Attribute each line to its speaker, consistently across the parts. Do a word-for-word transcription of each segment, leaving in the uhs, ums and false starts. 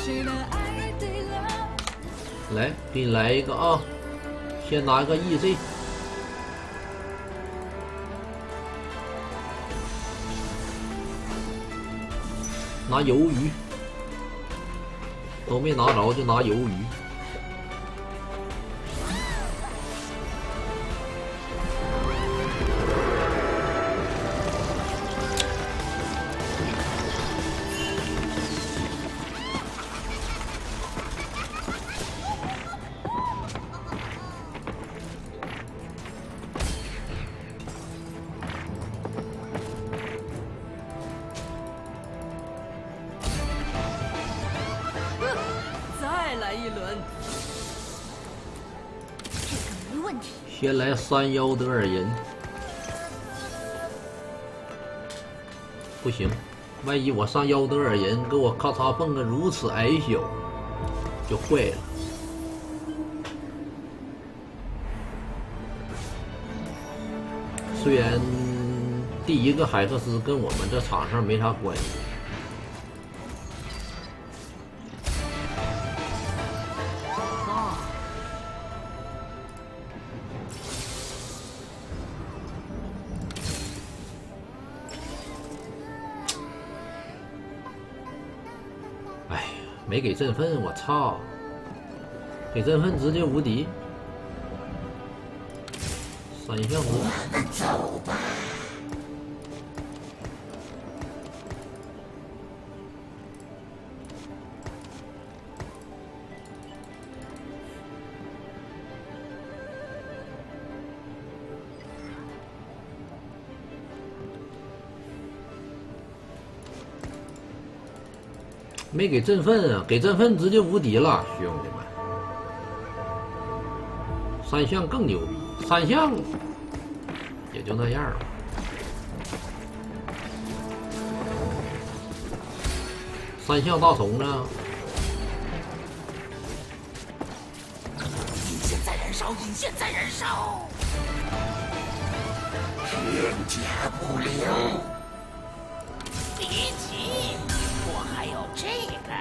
Speaker 1: 来，给你来一个啊！先拿个 E Z， 拿鱿鱼，都没拿着就拿鱿鱼。 先来三妖德尔人，不行，万一我上妖德尔人给我咔嚓蹦个如此矮小，就坏了。虽然第一个海克斯跟我们这场上没啥关系。 没给振奋，我操！给振奋直接无敌，三项子。
Speaker 2: 我们走吧。
Speaker 1: 没给振奋啊，给振奋直接无敌了，兄弟们！三项更牛逼，三项也就那样吧。三项大虫呢？
Speaker 2: 引线在燃烧，引线在燃烧，天加不灵。别急。 我还有这个，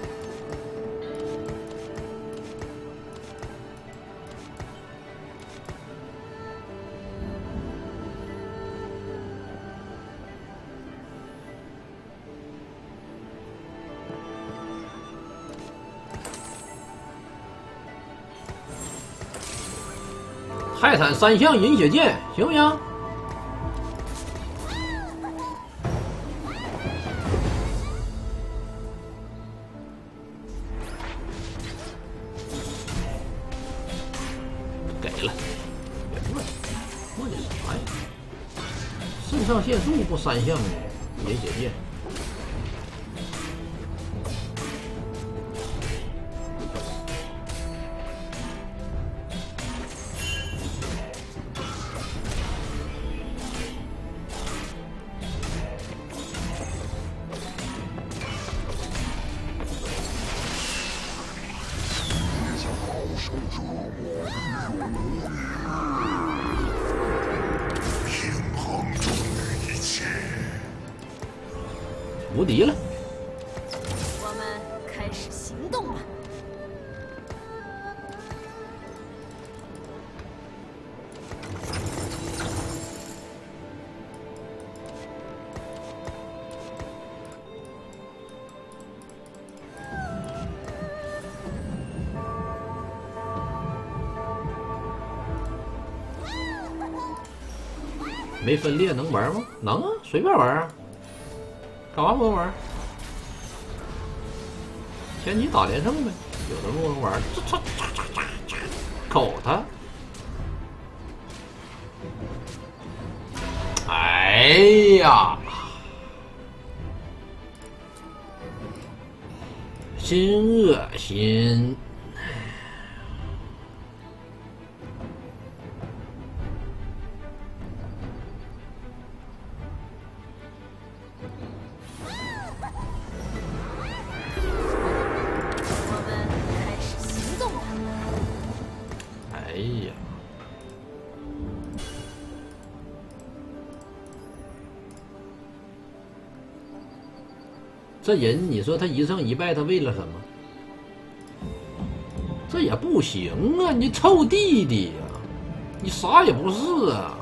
Speaker 1: 泰坦三项饮血剑，行不行？ 肾上腺素不三项的饮血剑，无敌了。
Speaker 3: 我们开始行动吧。
Speaker 1: 没分裂能玩吗？能啊，随便玩啊。干嘛不能玩？前期打连胜呗，有的不能玩，这这这这这这，口他！哎呀，真恶心！哎呀！ 这人，你说他一胜一败，他为了什么？这也不行啊！你臭弟弟呀、啊，你啥也不是啊！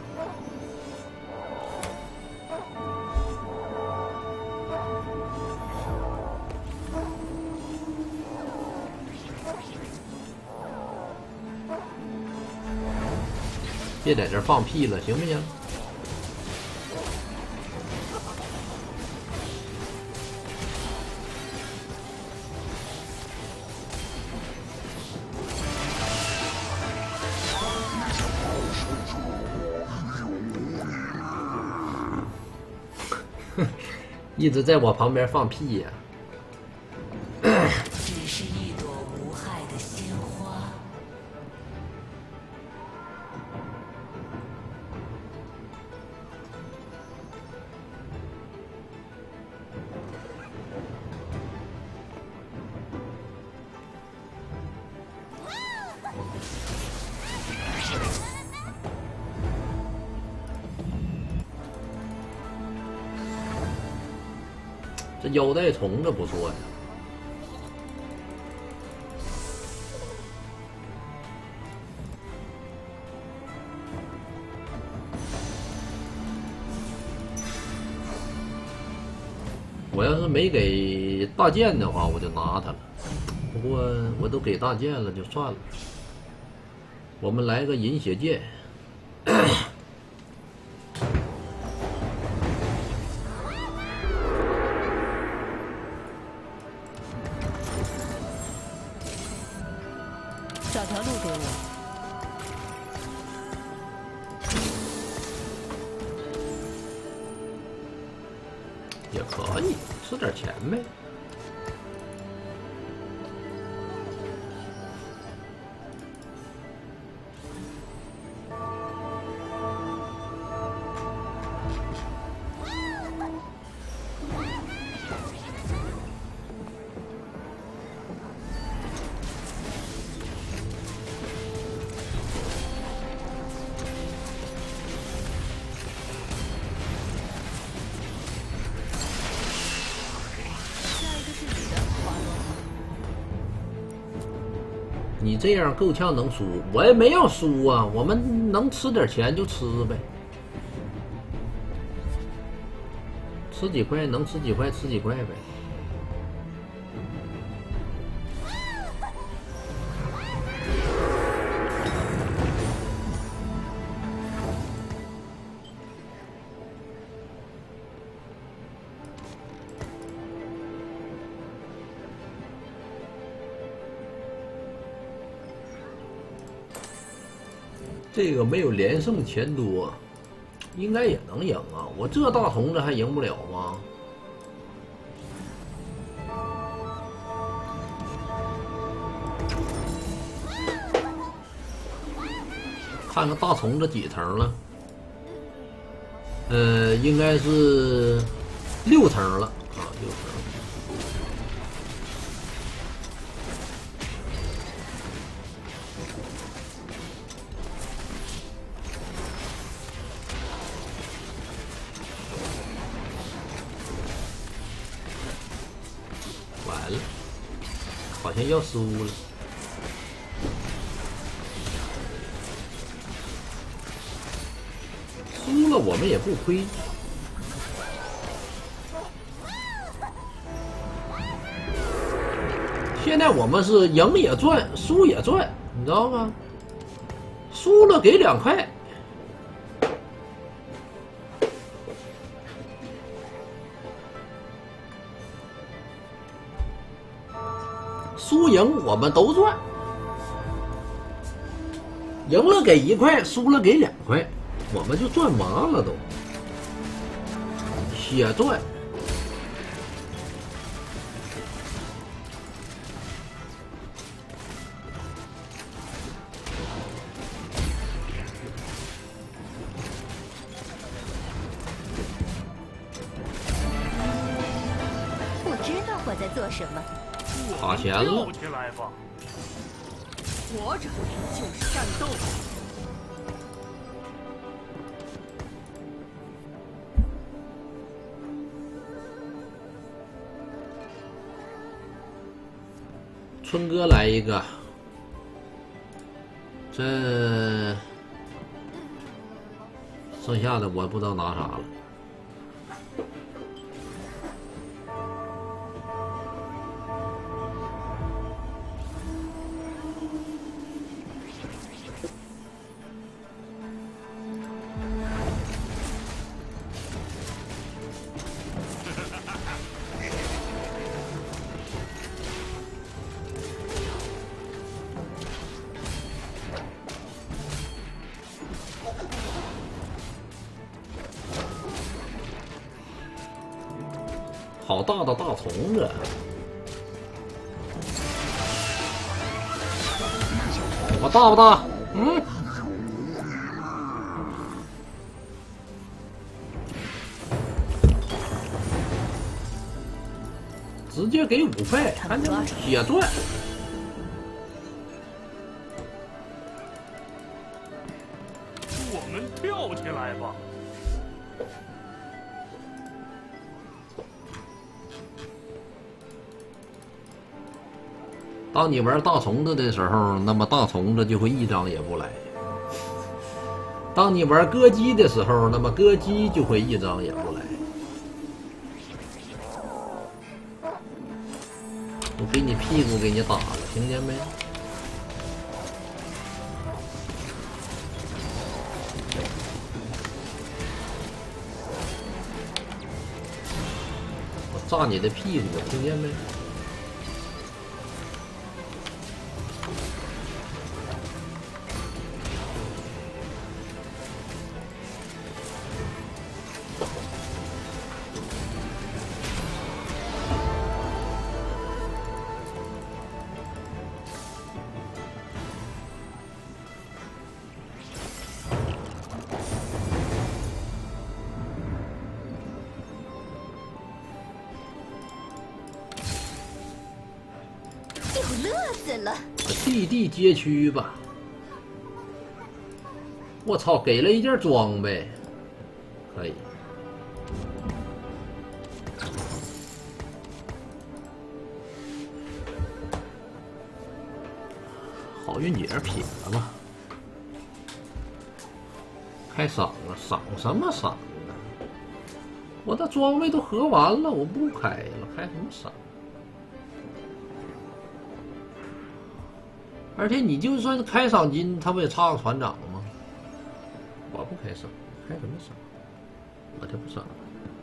Speaker 1: 别在这放屁了，行不行？一直在我旁边放屁呀、啊！
Speaker 2: 只是一朵无害的鲜花。
Speaker 1: 这腰带虫子不错呀。我要是没给大剑的话，我就拿它了。不过我都给大剑了，就算了。我们来个饮血剑。
Speaker 3: 找条路给我。
Speaker 1: 也可以，吃点钱呗。你这样够呛能输，我也没要输啊，我们能吃点钱就吃呗，吃几块能吃几块吃几块呗。这个没有连胜钱多，应该也能赢啊！我这大虫子还赢不了吗？看看大虫子几层了？呃，应该是六层了啊，六层。完了，好像要输了。输了我们也不亏。现在我们是赢也赚，输也赚，你知道吗？输了给两块。输赢我们都赚，赢了给一块，输了给两块，我们就赚麻了都，血赚。
Speaker 3: 我知道我在做什么。
Speaker 1: 打钱了，
Speaker 4: 跳起来吧！
Speaker 3: 活着就是战斗。
Speaker 1: 春哥来一个，这剩下的我不知道拿啥了。好大的大虫子！我大不大？嗯。直接给五费，看见吗？血钻。
Speaker 4: 我们跳起来吧！
Speaker 1: 当你玩大虫子的时候，那么大虫子就会一张也不来；当你玩歌姬的时候，那么歌姬就会一张也不来。我给你屁股给你打了，听见没？我炸你的屁股，听见没？
Speaker 3: 有乐子了。
Speaker 1: 地地街区吧。我操，给了一件装备，可以。好运姐撇了吧。开赏啊，赏什么赏啊？我的装备都合完了，我不开了，开什么赏？而且你就算是开赏金，他不也差个船长吗？我不开赏，开什么赏？我就不赏了。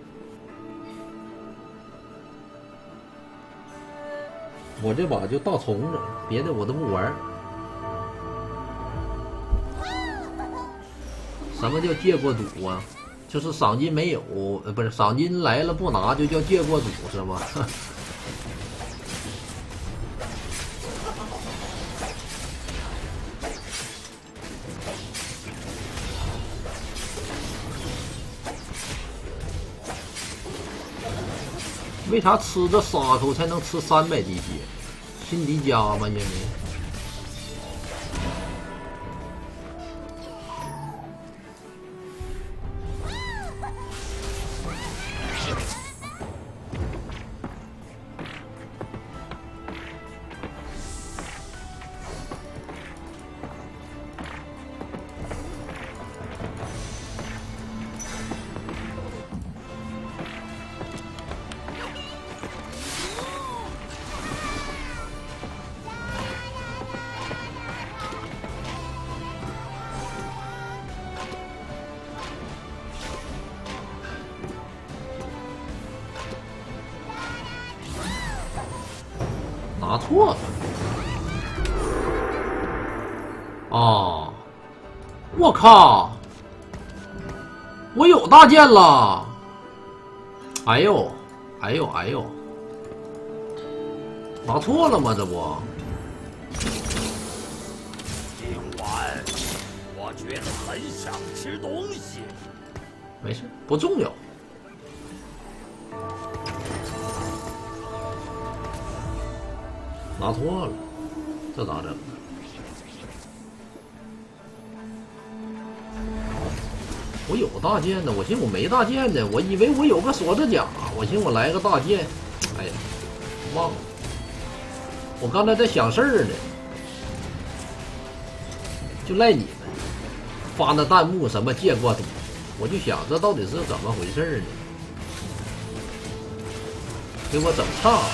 Speaker 1: 我这把就大虫子，别的我都不玩。什么叫借过赌啊？就是赏金没有，呃，不是赏金来了不拿，就叫借过赌是吗？为啥吃这沙口才能吃三百滴血？辛迪加吗？因为拿错了啊！我靠！我有大剑了！哎呦，哎呦，哎呦！拿错了吗？这不？
Speaker 4: 今晚我觉得很想吃东西。
Speaker 1: 没事，不重要。拿错了，这咋整？我有大剑呢，我寻思我没大剑呢，我以为我有个锁子甲，我寻思我来个大剑，哎呀，忘了。 我刚才在想事儿呢，就赖你们发那弹幕什么见过底，我就想这到底是怎么回事呢？给我整差了。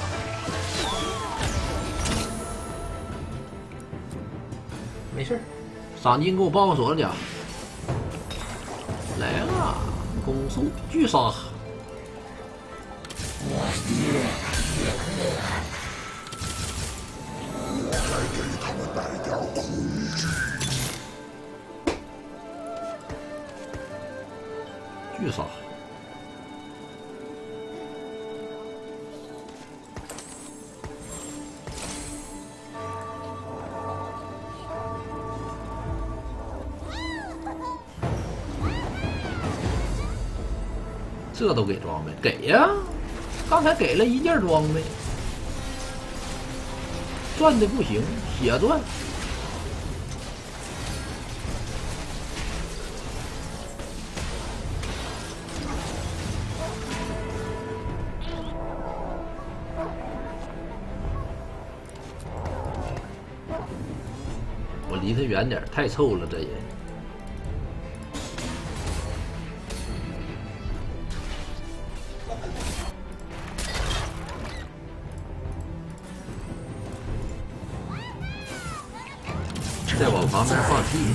Speaker 1: 没事儿，赏金给我报个锁甲。来了，攻速巨杀。巨杀。这都给装备，给呀！刚才给了一件装备，赚的不行，血赚。我离他远点，太臭了，这人。再往旁边放屁。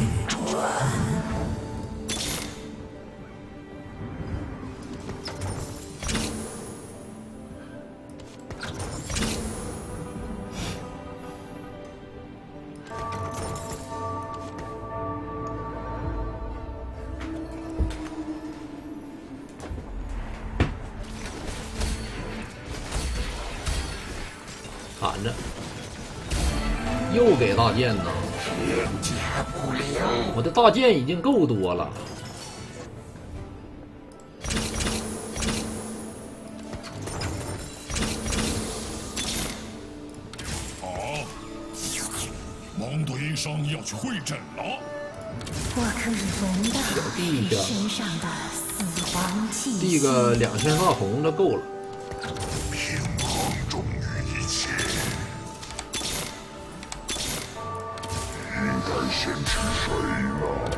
Speaker 1: 砍着，又给大剑呢。我的大剑已经够多了。
Speaker 5: 好，蒙多医生要去会诊了。
Speaker 3: 我可以闻到
Speaker 1: 地下
Speaker 3: 身上的死亡气息。
Speaker 1: 递个两千大红的够了。
Speaker 5: 平衡重于一切。应该先去谁呢？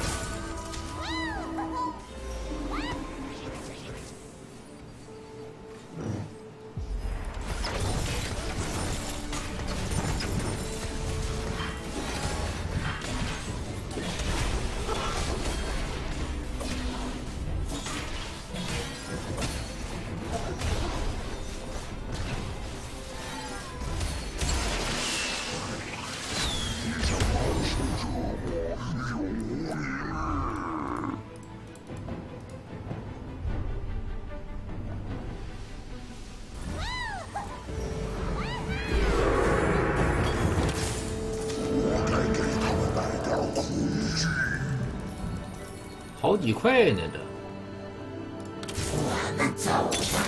Speaker 1: 好几块呢，这。
Speaker 2: 我们走吧。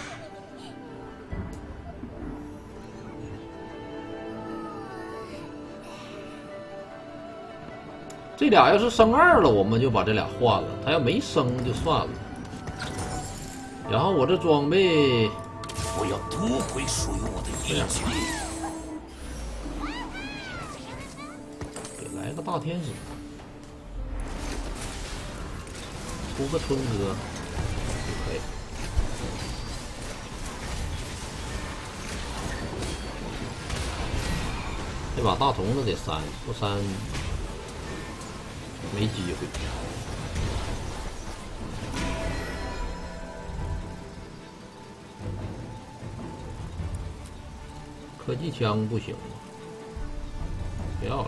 Speaker 1: 这俩要是升二了，我们就把这俩换了；他要没升就算了。然后我这装备，
Speaker 4: 我要夺回属于我的一切。
Speaker 1: 给来个大天使。出个春哥就可以。这把大虫子得删，不删没机会。科技枪不行吗？不要了。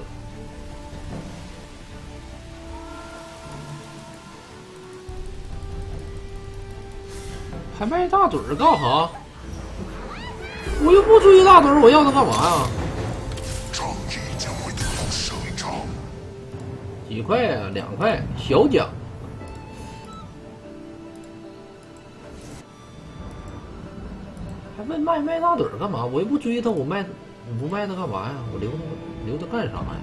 Speaker 1: 还卖大嘴儿干啥？我又不追大嘴儿，我要它干嘛呀？
Speaker 5: 正义将会得到伸张。
Speaker 1: 几块啊？两块，小奖。还问卖卖大嘴儿干嘛？我又不追他，我卖我不卖他干嘛呀？我留他留他干啥呀？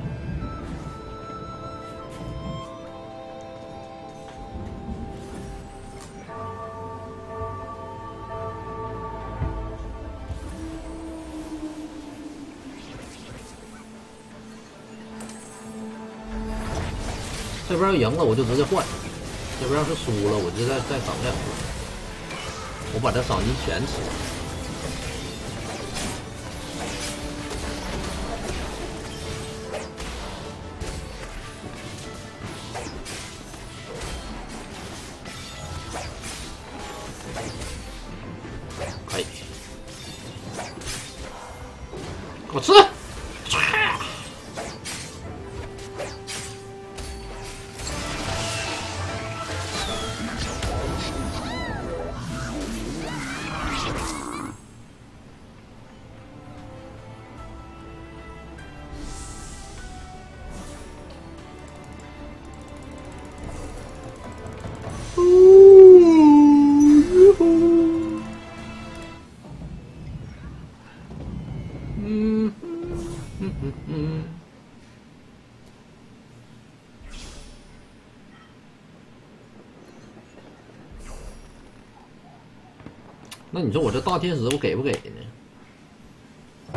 Speaker 1: 这边要赢了我就直接换，这边要是输了我就再再整两个，我把这赏金钱吃了。可以，给我吃！嗯嗯嗯嗯。那你说我这大天使我给不给呢？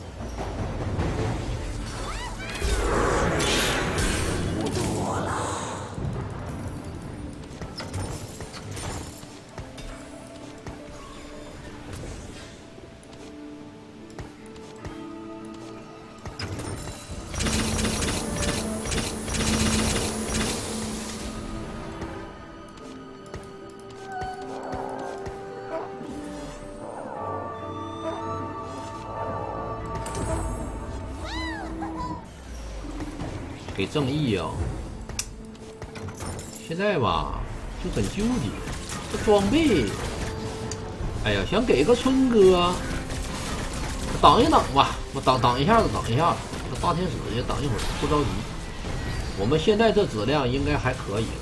Speaker 1: 给正义啊！现在吧就很纠结，这装备，哎呀，想给个春哥，等一等吧，我等等一下子，等一下子，这大天使也等一会儿，不着急。我们现在这质量应该还可以。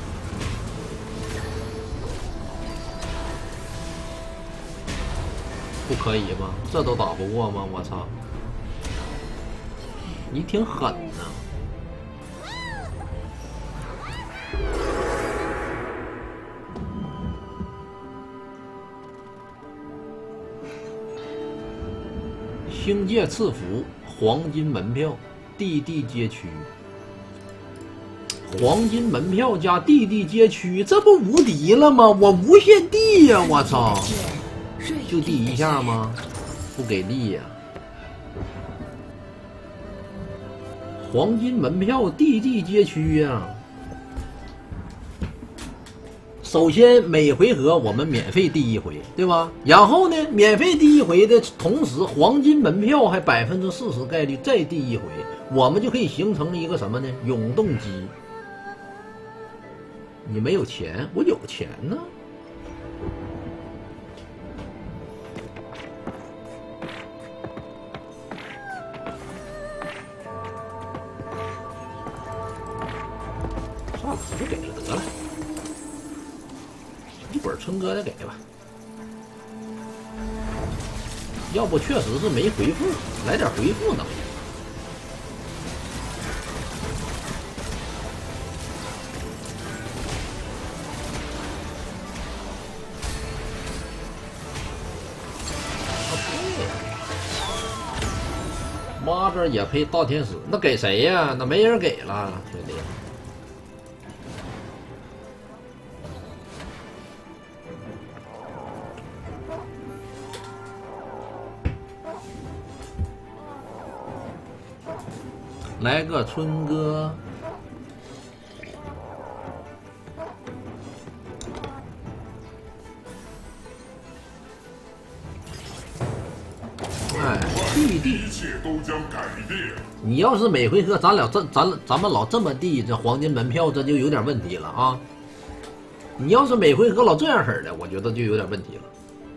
Speaker 1: 不可以吗？这都打不过吗？我操！你挺狠呐！星界赐福，黄金门票，地地街区。黄金门票加地地街区，这不无敌了吗？我无限地呀！我操！就地一下吗？不给力呀！黄金门票，地地街区呀！首先每回合我们免费第一回，对吧？然后呢，免费第一回的同时，黄金门票还百分之四十概率再第一回，我们就可以形成一个什么呢？永动机。你没有钱，我有钱呢。算了，就给了得了。一会儿春哥再给吧，要不确实是没回复，来点回复能。妈这也配大天使？那给谁呀？那没人给了，兄弟。来个春哥，哎，弟弟，
Speaker 5: 一切都将改变。
Speaker 1: 你要是每回合咱俩这咱咱们老这么地，这黄金门票这就有点问题了啊！你要是每回合老这样式的，我觉得就有点问题了。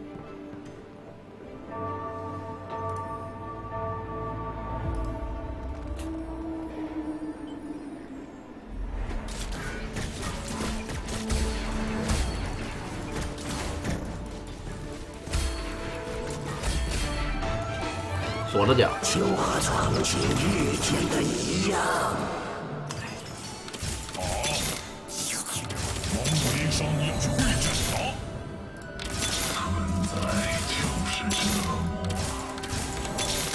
Speaker 1: 锁着点，
Speaker 2: 就和曾经遇见的一样。
Speaker 5: 好，蒙古医生要去会诊了。存在就是折磨。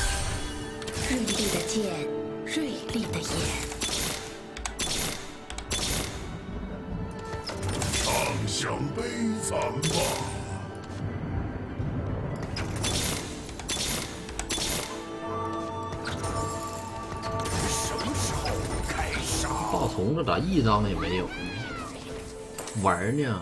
Speaker 6: 锐利的剑，锐利的眼。
Speaker 5: 享悲惨吧！
Speaker 4: 什么时候开杀？
Speaker 1: 大虫子咋一张也没有？玩呢？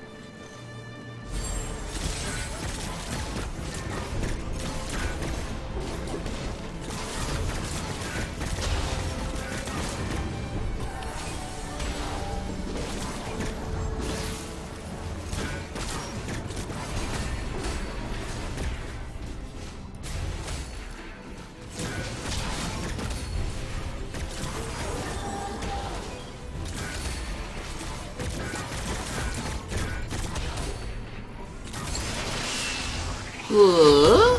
Speaker 1: 呃，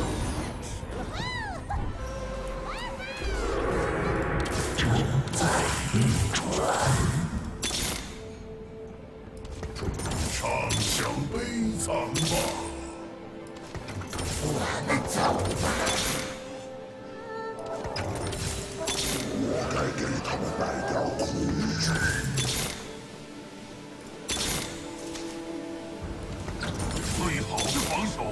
Speaker 5: 畅享悲惨吧！我该给他们来点苦吃。最好的防守。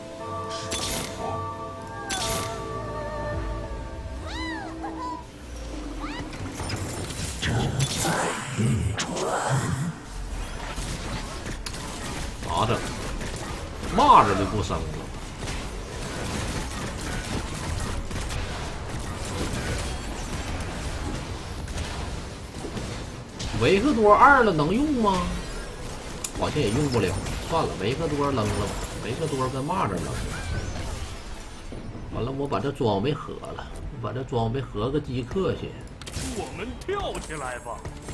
Speaker 1: 咋整？蚂蚱就不生了。维克多二了能用吗？好像也用不了。算了，维克多扔了吧。维克多跟蚂蚱扔了。完了，我把这装备合了，我把这装备合个饥客去。
Speaker 4: 我们跳起来吧！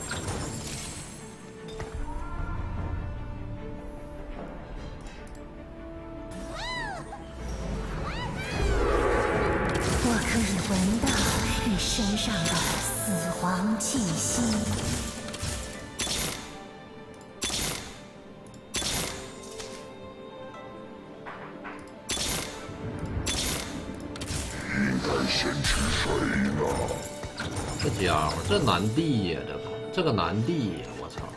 Speaker 6: 我可以闻到你身上的死亡气息。
Speaker 5: 应该先吃谁呢？
Speaker 1: 这家伙，这难地呀，这个这个难地呀，我操！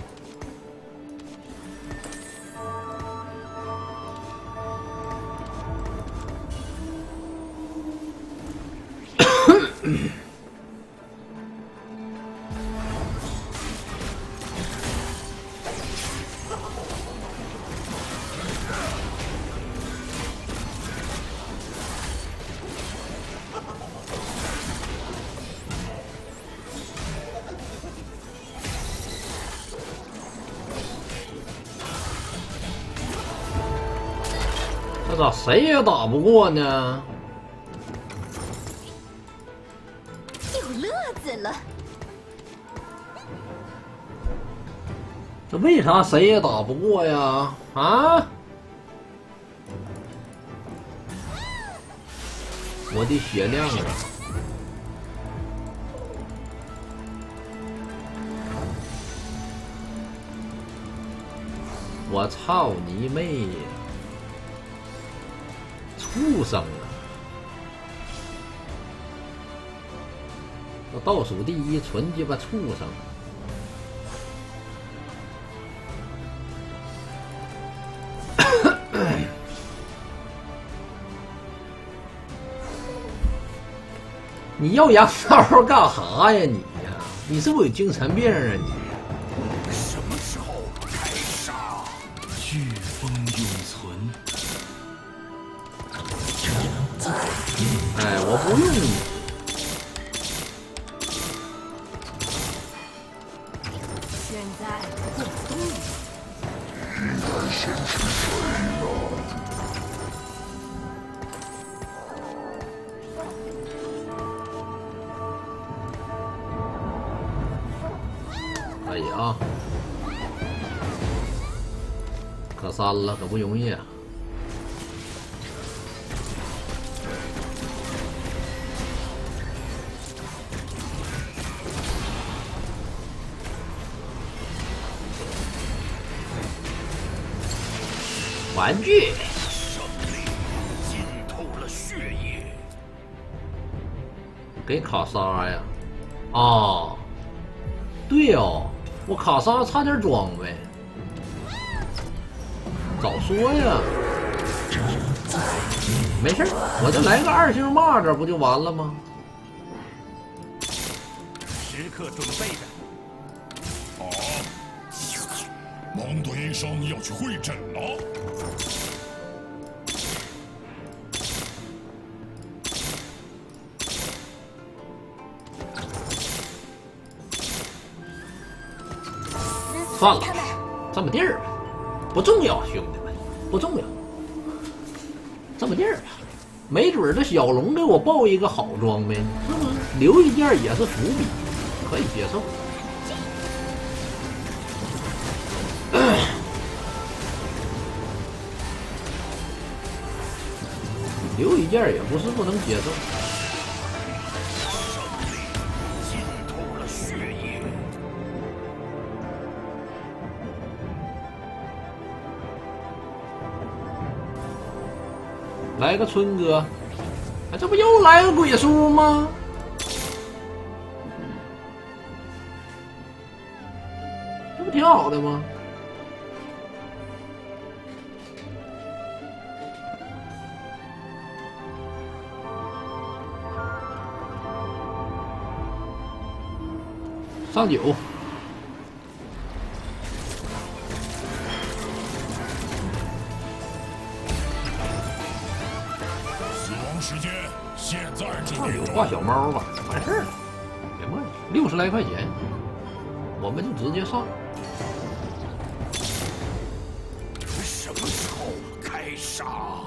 Speaker 1: 这咋谁也打不过呢？
Speaker 3: 有乐子了。
Speaker 1: 这为啥谁也打不过呀？啊！我的血量啊！我操你妹呀！ 畜生啊！这倒数第一，纯鸡巴畜生！你要羊羔干啥呀你呀？你是不是有精神病啊你？
Speaker 4: 什么时候开杀？
Speaker 7: 飓风永存。
Speaker 1: 哎，我不用你。
Speaker 3: 现在过冬了，
Speaker 5: 应该先吃谁呢？
Speaker 1: 可以啊，可三了，可不容易啊。 玩具，
Speaker 4: 胜利浸透了血液。
Speaker 1: 给卡莎呀！哦，对哦，我卡莎差点装备。 早说呀！没事，我就来个二星蚂蚱，不就完了吗？
Speaker 4: 时刻准备着。
Speaker 5: 好，蒙多医生要去会诊了。
Speaker 1: 算了，这么地儿吧，不重要，兄弟们，不重要。这么地儿吧，没准这小龙给我报一个好装备呢，是不是？留一件也是伏笔，可以接受。留一件也不是不能接受。
Speaker 4: 浸透了血液。
Speaker 1: 来个春哥，哎，这不又来个鬼叔吗？这不挺好的吗？上九。
Speaker 5: 时间现在就
Speaker 1: 上九画小猫吧，完事儿了，别磨叽，六十来块钱，我们就直接上。
Speaker 4: 什么时候开杀？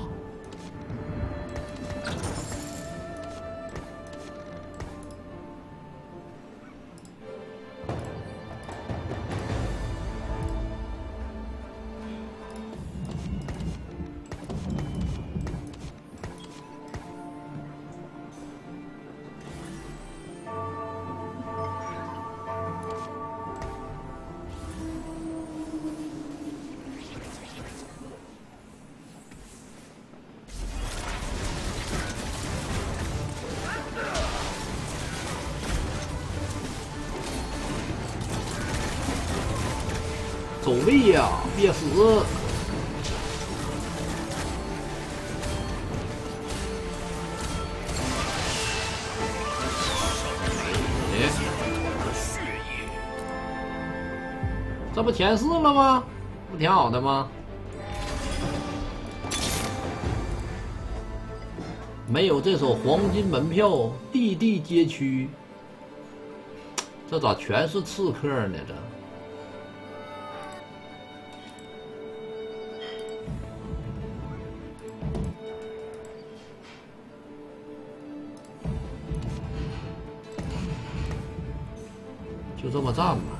Speaker 1: 走位呀，别死！哎，这不前四了吗？不挺好的吗？没有这手黄金门票，地地皆区。这咋全是刺客呢？这。就这么站吧。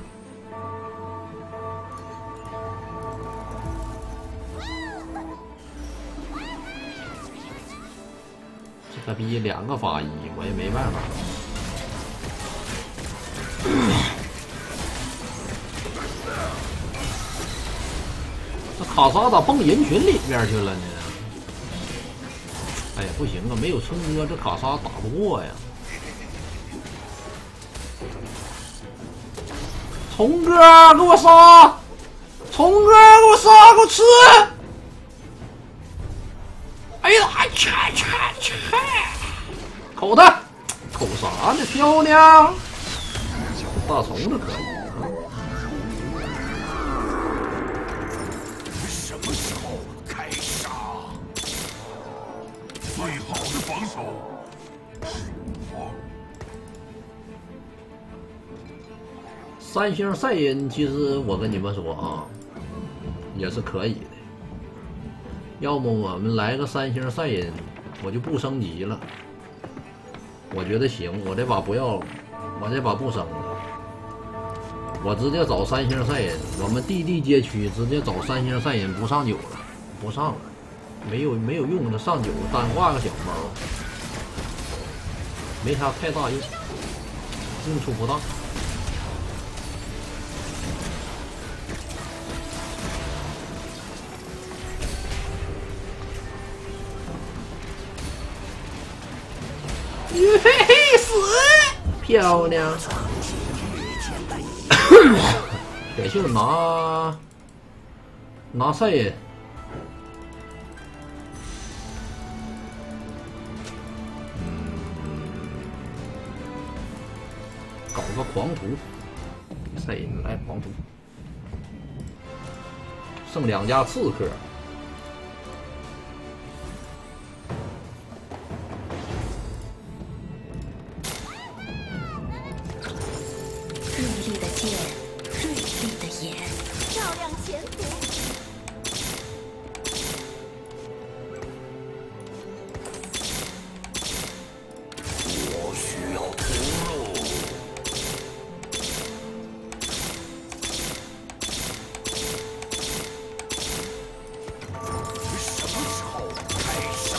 Speaker 1: 这他逼两个法医，我也没办法。这卡莎咋蹦人群里边去了呢？哎呀，不行啊，没有春哥，这卡莎打不过呀。虫哥，给我杀！虫哥，给我杀！给我吃！哎呀，哎切切切！口他，口啥呢？漂亮！大虫子可以啊。
Speaker 4: 什么时候开杀？
Speaker 5: 最好的防守。
Speaker 1: 三星赛因，其实我跟你们说啊，也是可以的。要么我们来个三星赛因，我就不升级了。我觉得行，我这把不要，我这把不升了，我直接找三星赛因。我们地地街区直接找三星赛因，不上九了，不上了，没有没有用的，上九单挂个小猫，没啥太大用，用处不大。嘿嘿，死！漂亮。铁锈拿拿赛因， 搞个狂徒，赛因来狂徒，剩两家刺客。
Speaker 6: 锐利的剑，锐利的眼，
Speaker 3: 照亮前途。
Speaker 4: 我需要出路。什么时候开杀？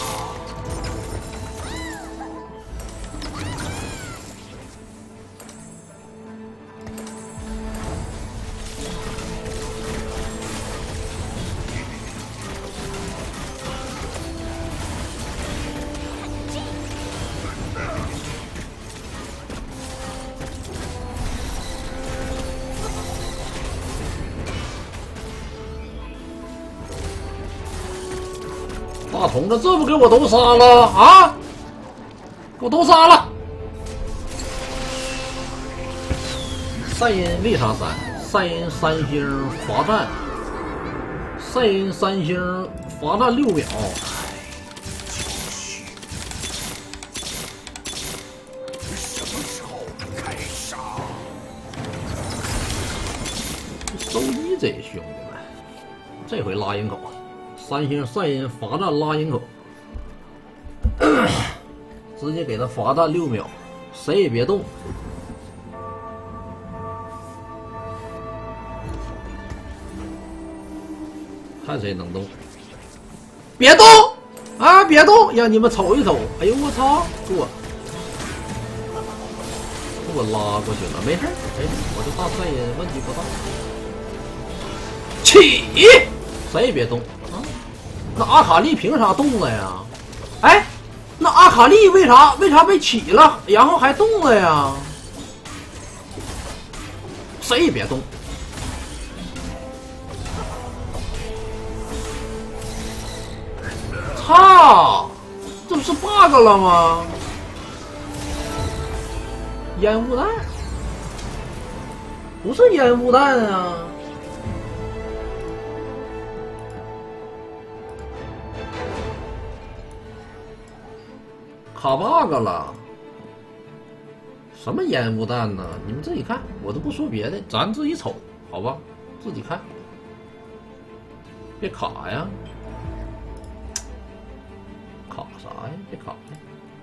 Speaker 1: 大筒子，这不给我都杀了啊！给我都杀了！赛因为啥三？赛因三星罚站，赛因三星罚站六秒。
Speaker 4: 什么时候开杀？
Speaker 1: 收一这兄弟们，这回拉营口。三星赛因罚站拉营口，直接给他罚站六秒，谁也别动。看谁能动，别动啊！别动，让你们瞅一瞅。哎呦我操！给我给我拉过去了，没事。哎，我这大赛因问题不大。起，谁也别动。那阿卡丽凭啥动了呀？哎，那阿卡丽为啥为啥被起了，然后还动了呀？谁也别动！操，这不是 bug 了吗？烟雾弹，不是烟雾弹啊！卡 bug 了，什么烟雾弹呢？你们自己看，我都不说别的，咱自己瞅，好吧？自己看，别卡呀，卡啥呀？别卡呀！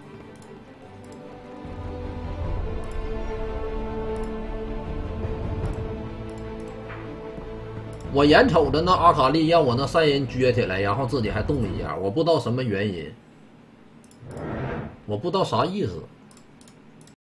Speaker 1: 我眼瞅着那阿卡丽让我那赛因撅起来，然后自己还动一下，我不知道什么原因。我不知道啥意思。